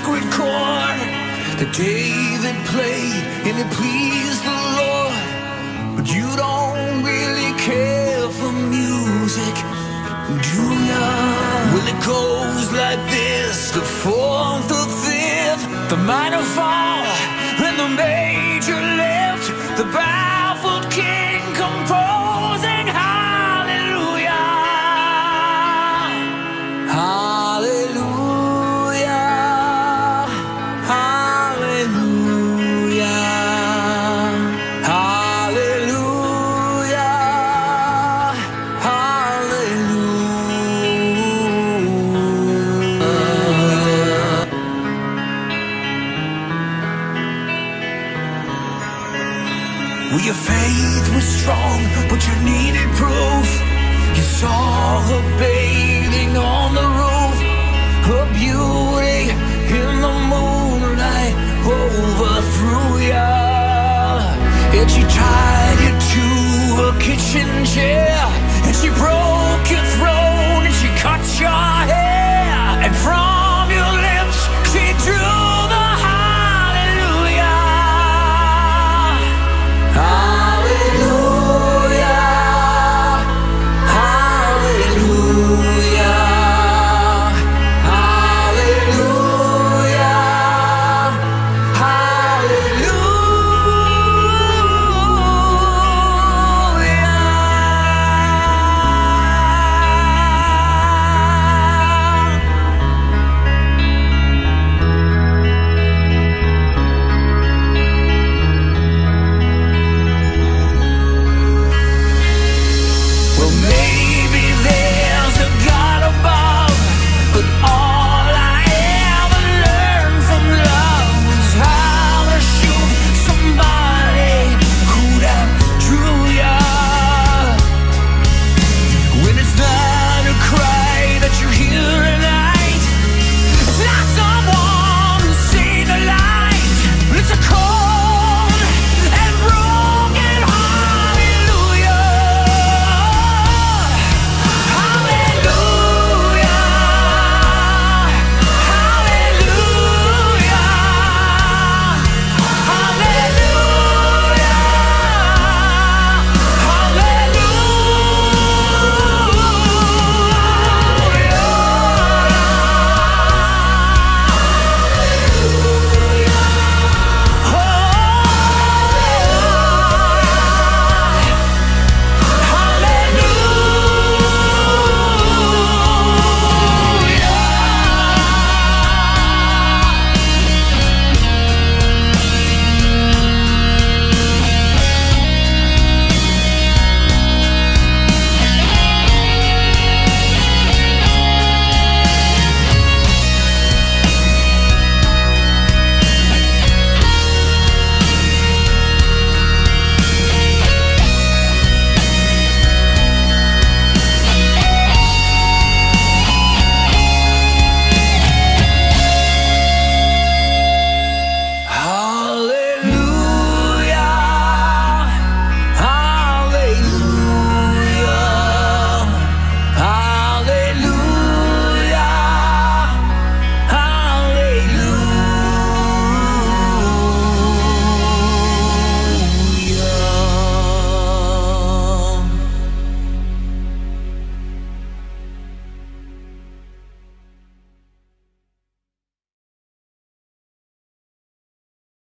sacred chord that David played and it pleased the Lord. But you don't really care for music, do ya? Well, it goes like this: the fourth, the fifth, the minor fall, and the major lift, the baffled king composing hallelujah, hallelujah, hallelujah, hallelujah, hallelujah. Well, your faith was strong, but you needed proof. You saw her bathing on the roof, her beauty in the moonlight overthrew ya, and she tied you to a kitchen chair.